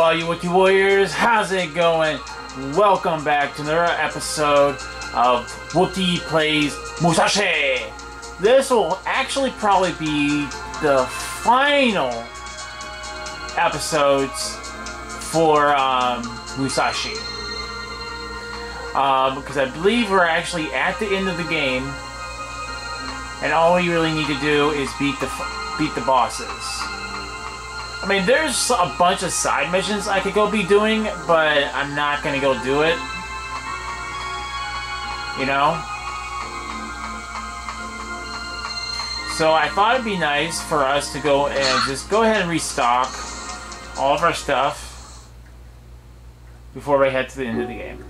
all you Wookiee Warriors, how's it going? Welcome back to another episode of Wookiee Plays Musashi! This will actually probably be the final episodes for Musashi. Because I believe we're actually at the end of the game, and all we really need to do is beat the bosses. I mean, there's a bunch of side missions I could go be doing, but I'm not gonna go do it. You know? So I thought it'd be nice for us to go and just go ahead and restock all of our stuff before we head to the end of the game.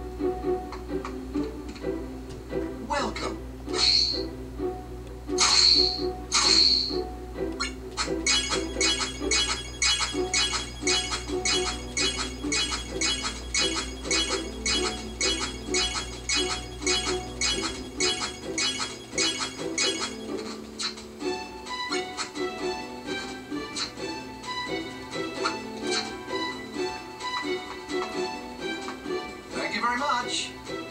Welcome. Thank you very much.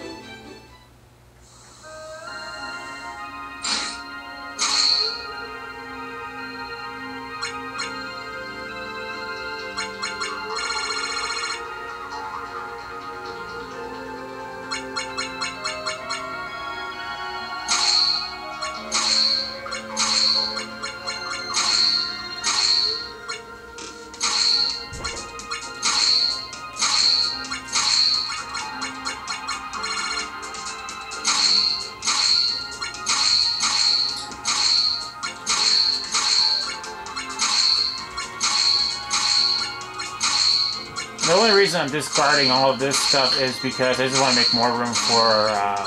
The only reason I'm discarding all of this stuff is because I just want to make more room for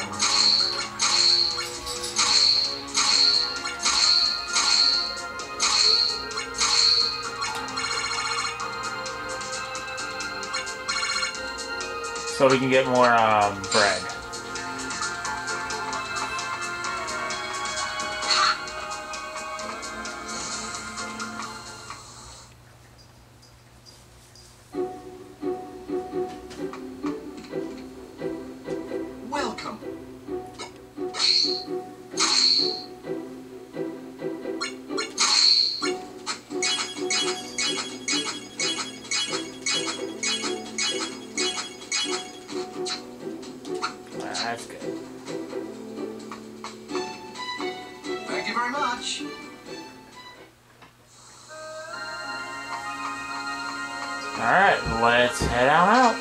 so we can get more bread. Welcome. That's good. Thank you very much. Alright, let's head on out.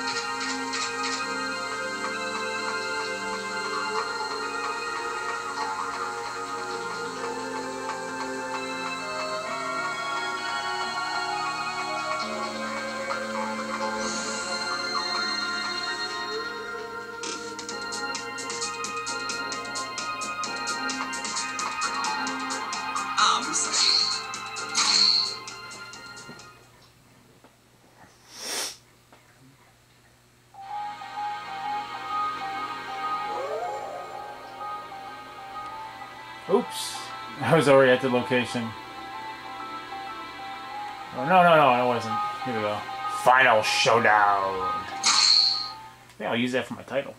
Musashi. Oops. I was already at the location. Oh, no, I wasn't. Here we go. Final Showdown. Yeah, I'll use that for my title.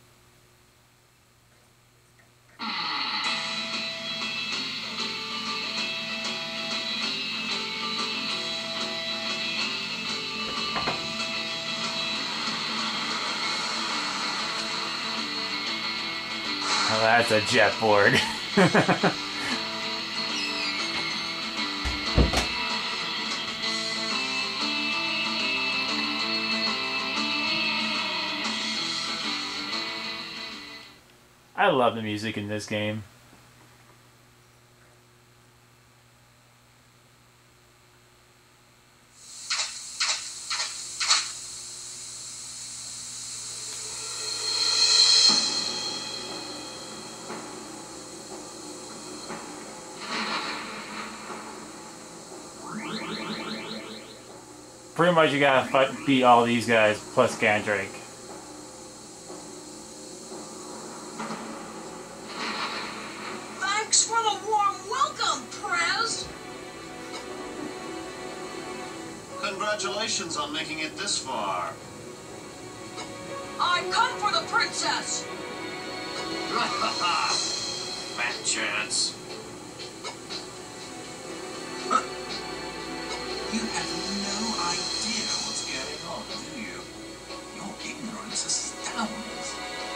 Oh, that's a jet board. I love the music in this game. Pretty much you gotta beat all these guys plus Gandrake. Thanks for the warm welcome, Prez. Congratulations on making it this far. I come for the princess! Fat chance. You have no idea what's going on, do you? Your ignorance astounds.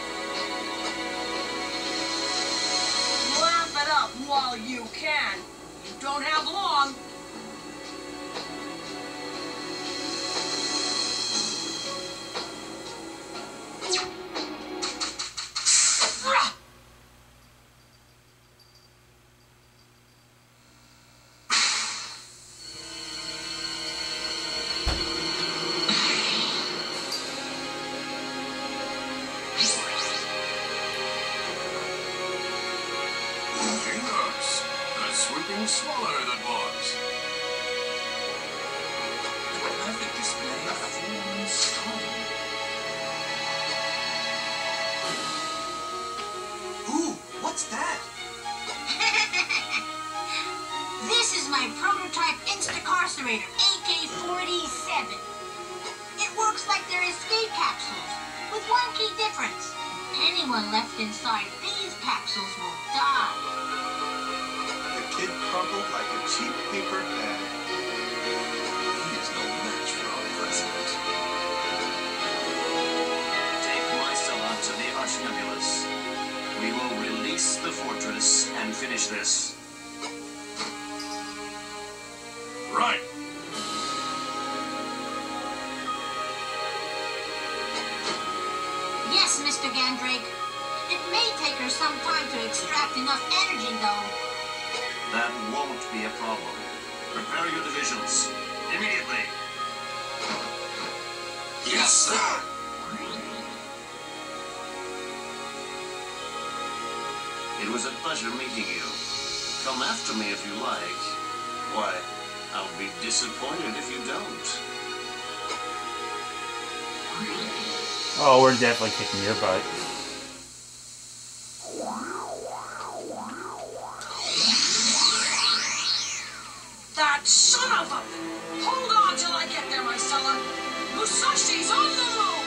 Laugh it up while you can. You don't have long. Sweeping swallow that was. A perfect display of form and style. Ooh, what's that? This is my prototype Instacarcerator, AK-47. It works like their escape capsules, with one key difference. Anyone left inside these capsules will die. Kid crumpled like a cheap paper bag. He is no match for our president. Take Mycella to the Archnebulous. We will release the fortress and finish this. Right. Yes, Mr. Gandrake. It may take her some time to extract enough energy, though. That won't be a problem. Prepare your divisions. Immediately. Yes, sir. It was a pleasure meeting you. Come after me if you like. Why, I'll be disappointed if you don't. Oh, we're definitely kicking your butt. That son of a... Hold on till I get there, Mycella. Musashi's on the move!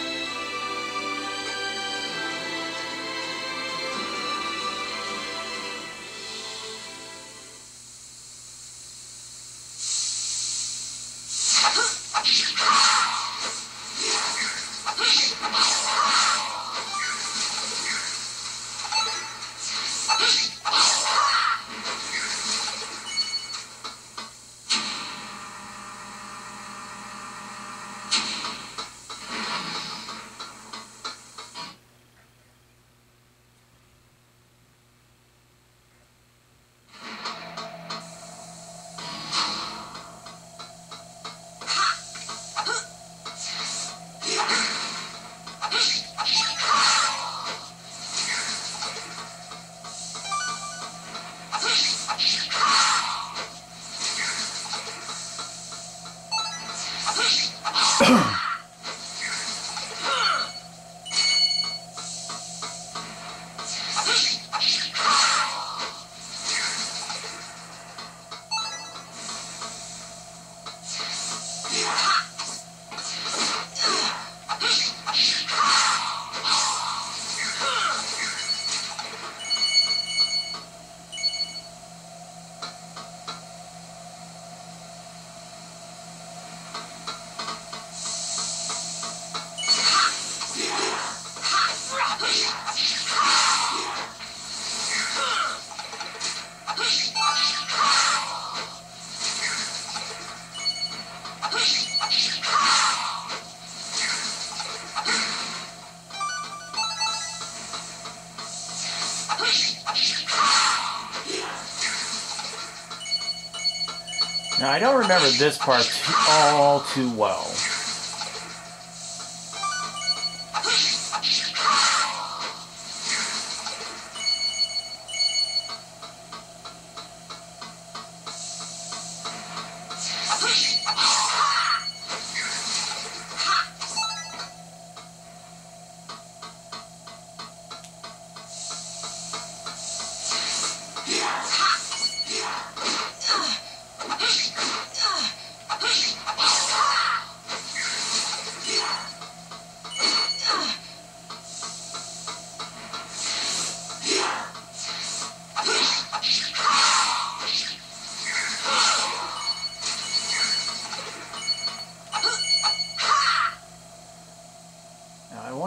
Now, I don't remember this part all too well.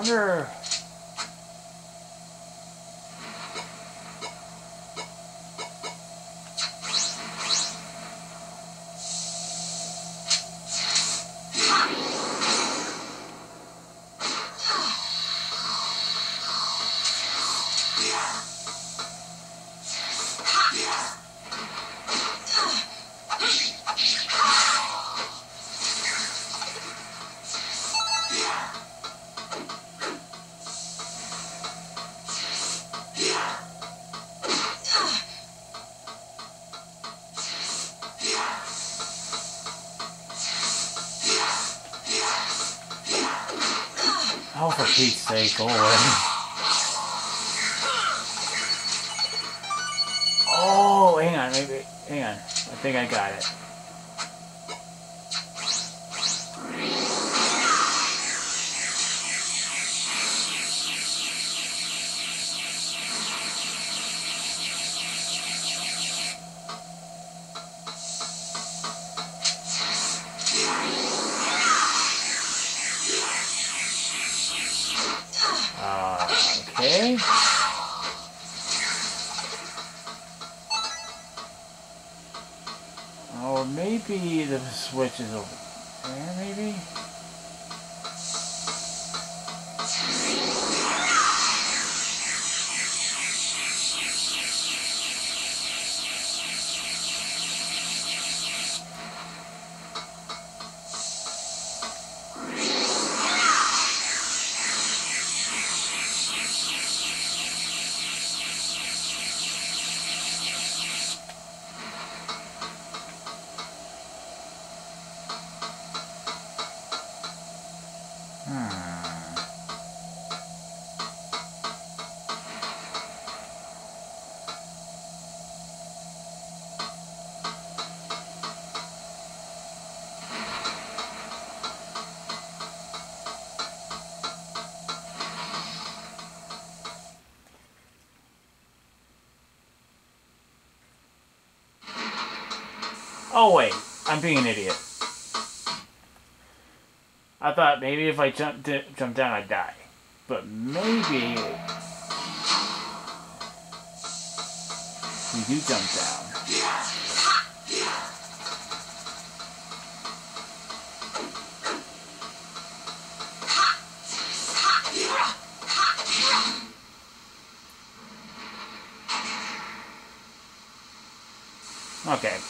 wonder. Oh, for Pete's sake, go away. Oh, hang on, maybe. Hang on. I think I got it. Okay. Or maybe the switch is over there, maybe? Oh wait, I'm being an idiot. I thought maybe if I jump down I'd die. But maybe you do jump down. Okay.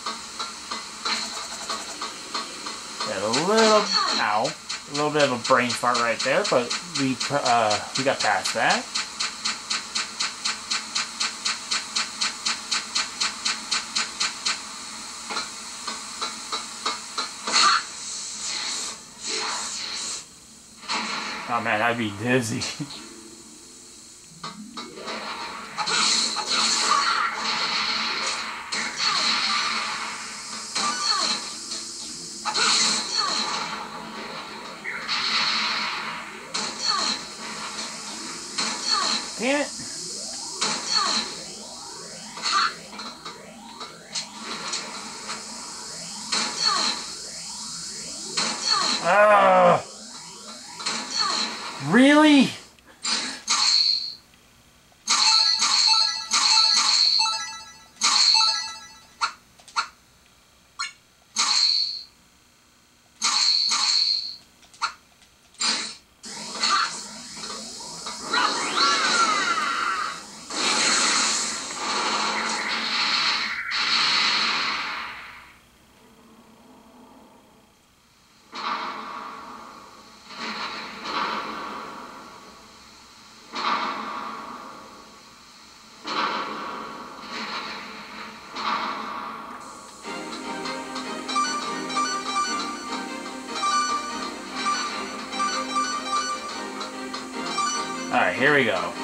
Got a little bit of a brain fart right there, but we got past that. Oh man, I'd be dizzy. Damn it. Really? Alright, here we go.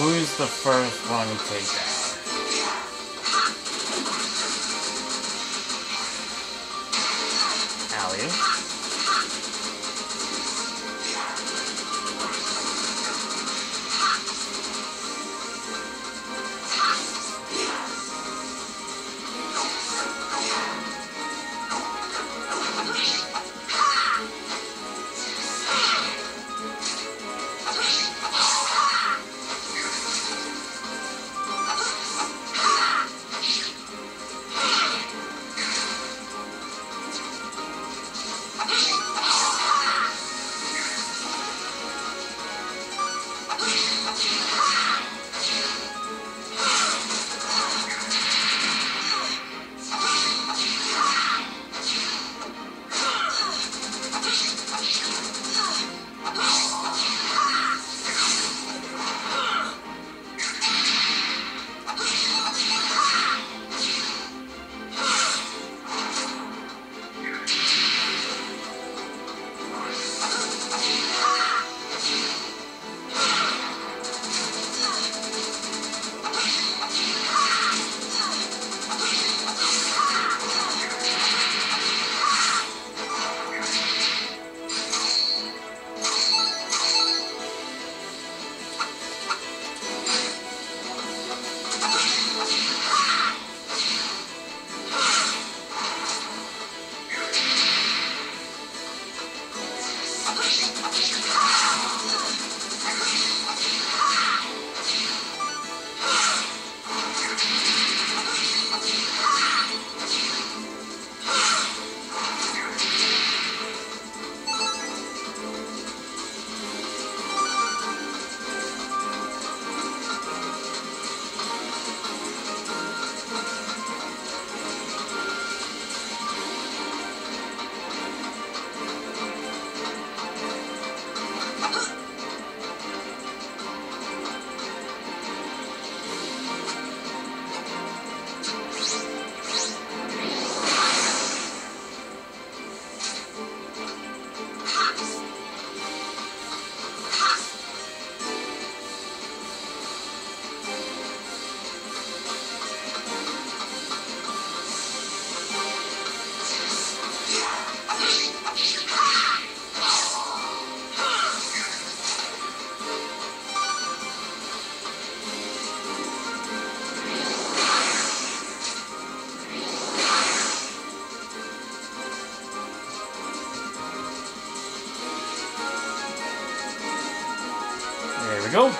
who's the first one we take down? Allie. There we go.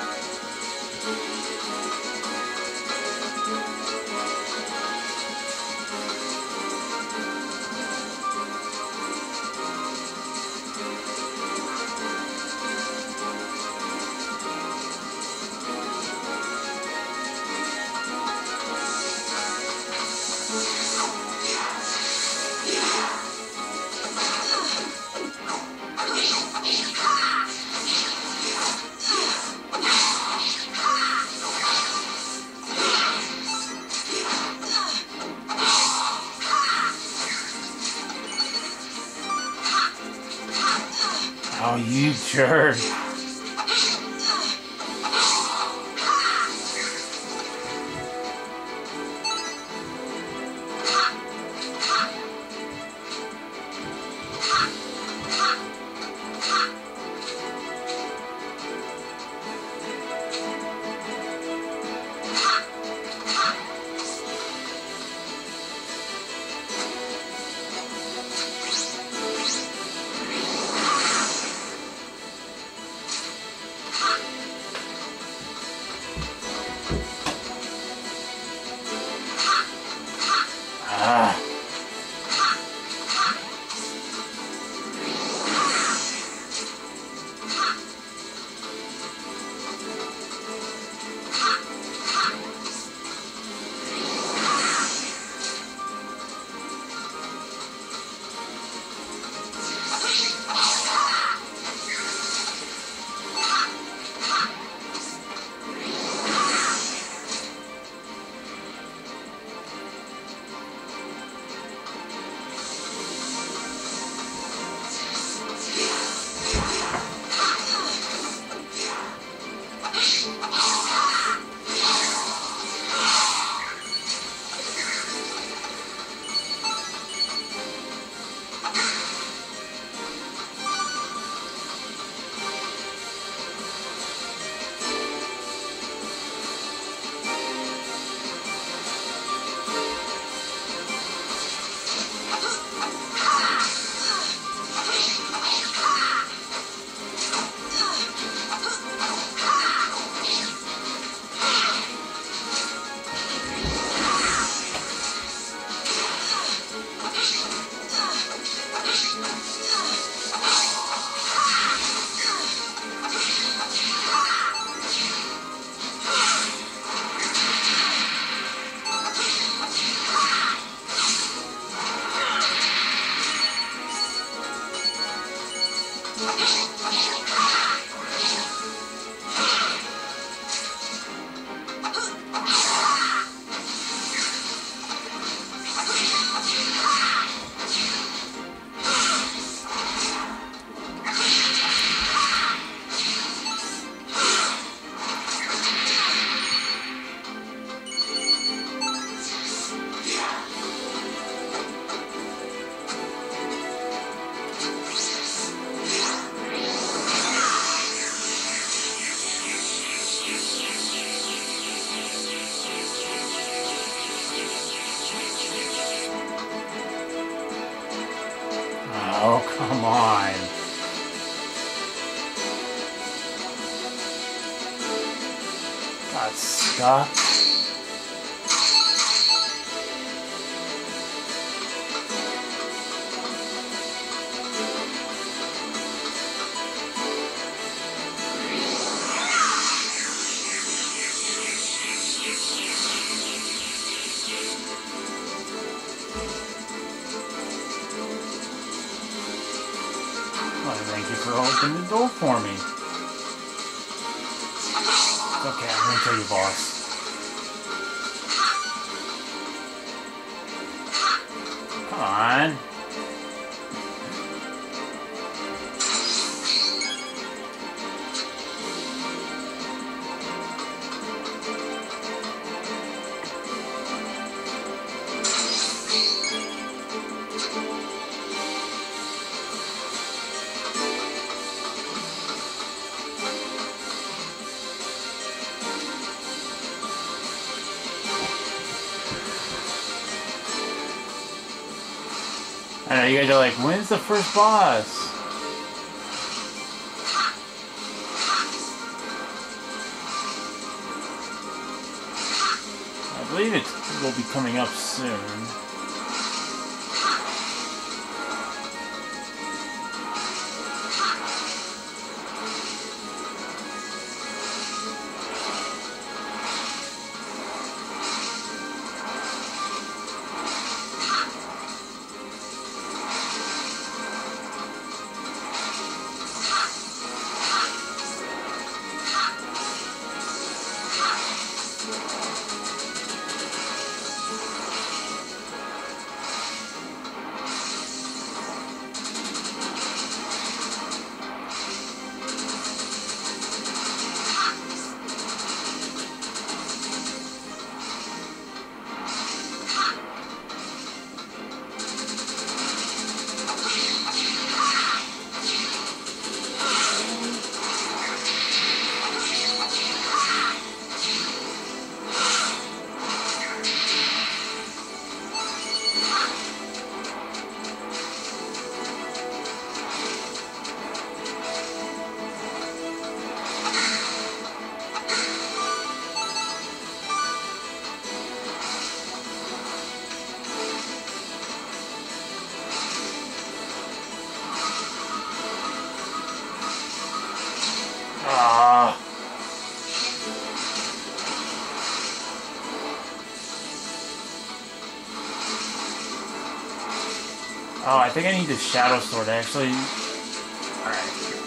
Oh, you jerk. Got stuck. Thank you for opening the door for me. Okay, I'm gonna kill you, boss. Come on. I know, you guys are like, when's the first boss? I believe it will be coming up soon. Oh, I think I need the Shadow Sword, actually. Alright.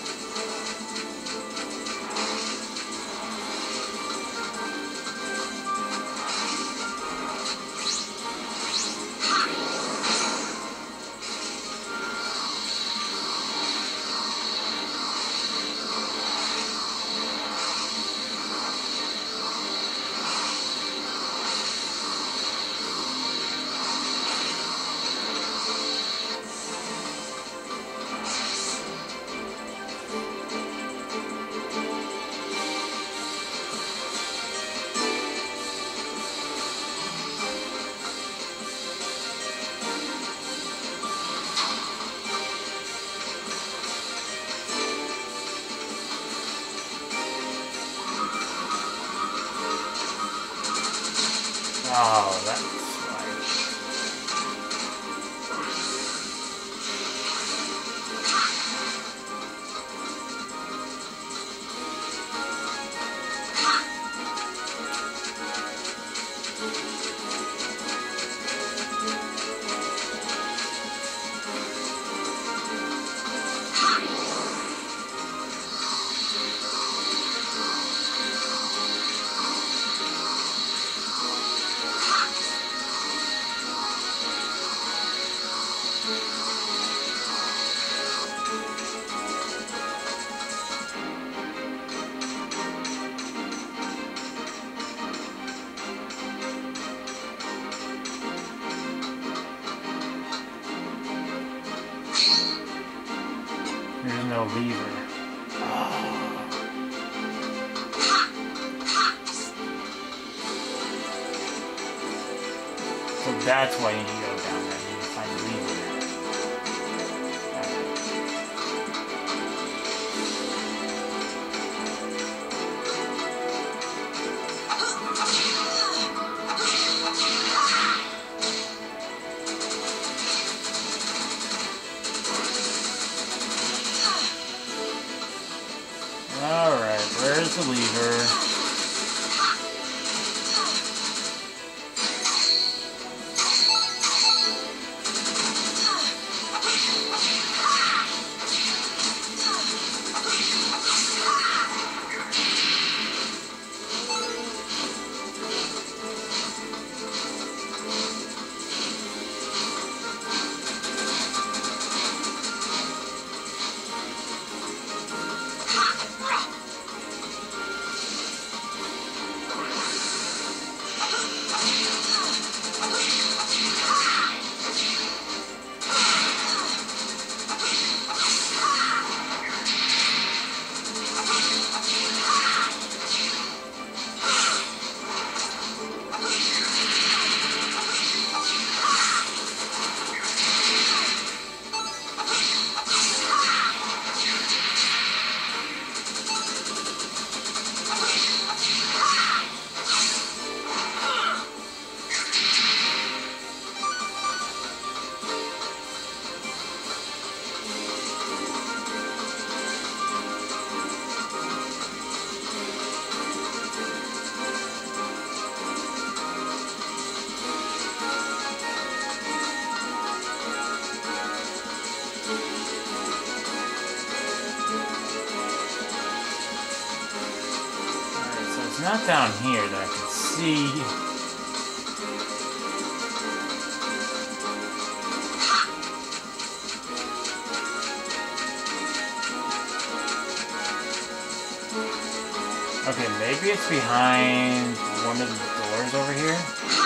Oh, that's there's no lever. So that's why you need to go down there. You need to find the lever. not down here that I can see. Okay, maybe it's behind one of the doors over here.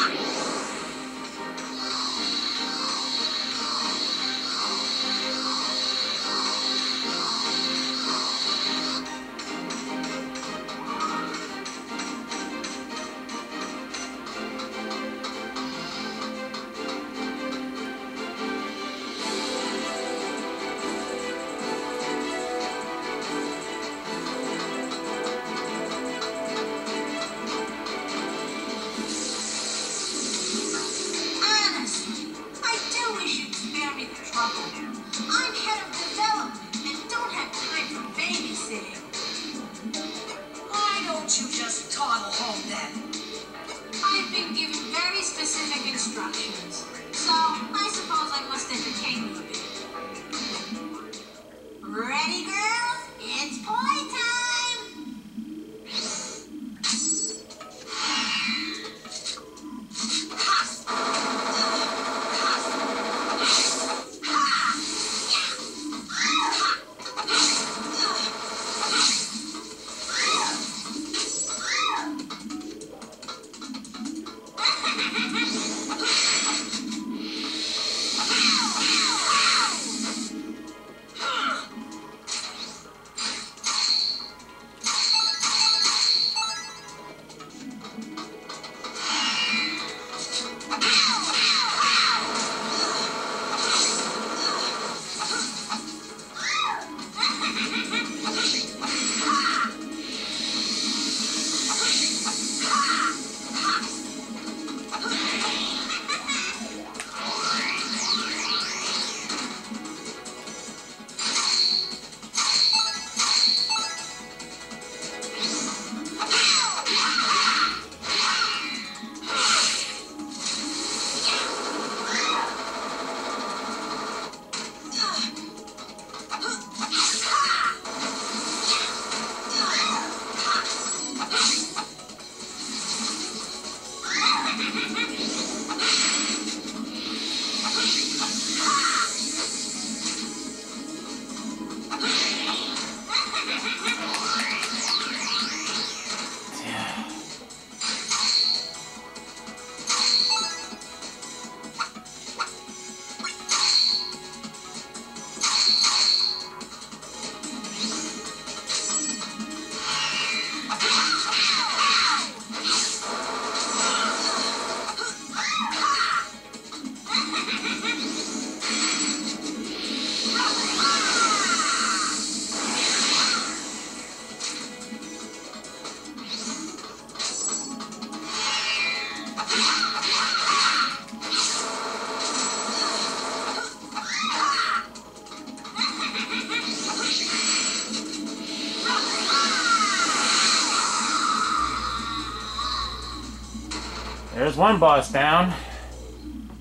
There's one boss down.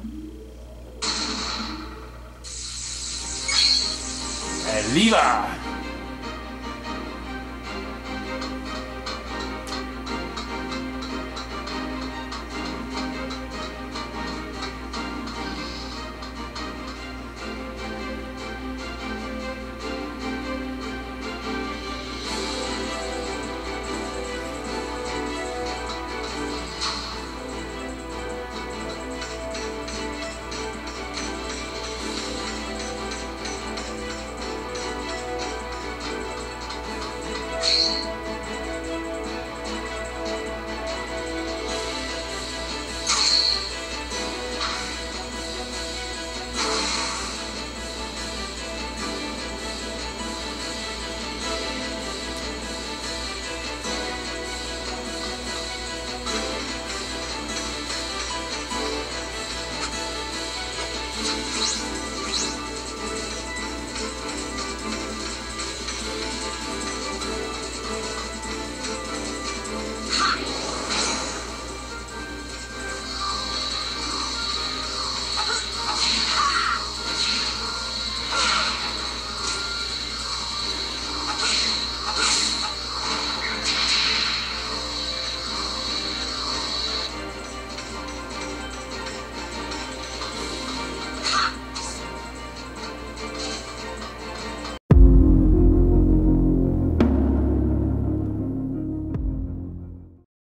Viva!